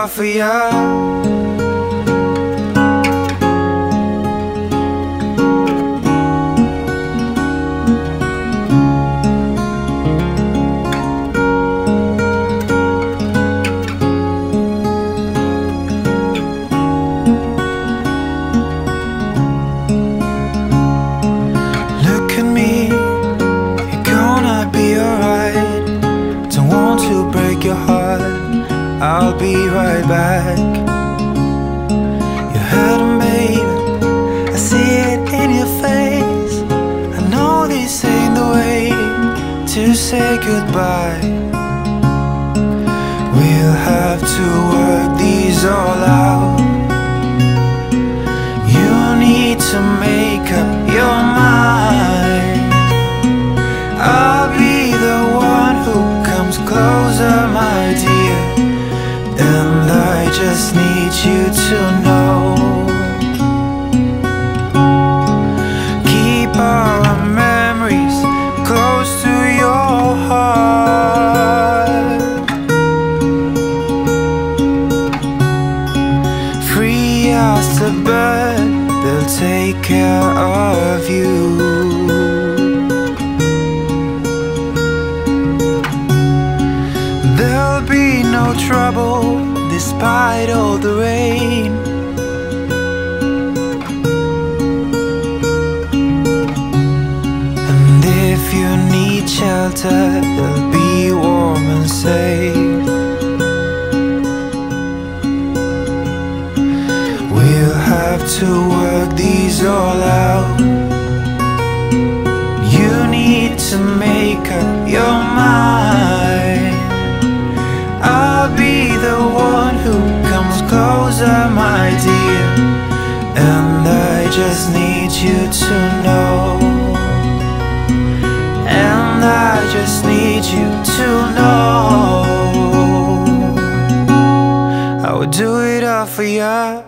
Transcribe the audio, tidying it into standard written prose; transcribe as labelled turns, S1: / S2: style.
S1: all for ya. Your heart, I'll be right back. You're hurting, baby, I see it in your face. I know this ain't the way to say goodbye. We'll have to work these all out. You need to make up your mind. I'll be the one who comes closer, my dear, and I just need you to know. Keep our memories close to your heart. Free as a bird, they'll take care of you. There'll be no trouble despite all the rain. And if you need shelter, they'll be warm and safe. We'll have to work these all out. You need to make up your mind. I'll be the one who comes closer, my dear, and I just need you to know. And I just need you to know I would do it all for ya.